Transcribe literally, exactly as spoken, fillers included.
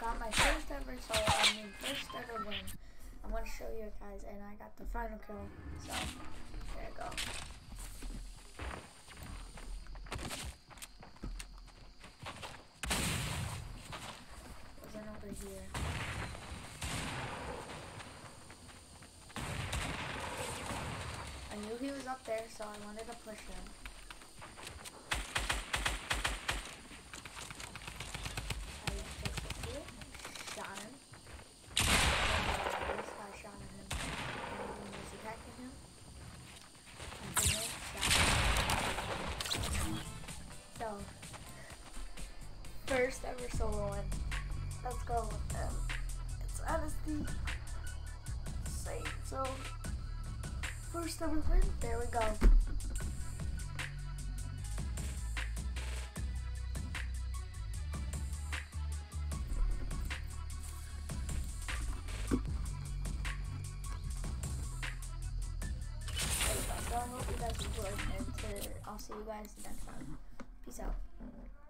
got my first ever solo, I mean first ever win. I'm gonna show you guys, and I got the final kill. So there you go. Wasn't over here. I knew he was up there, so I wanted to push him. I just took it, shot him. This guy shot at him. And he was attacking him. And then shot him. So, first ever solo win. Let's go with them. It's honesty. Safe. So, first ever win. There we go. So I hope you guys enjoyed, and I'll see you guys next time. Peace out.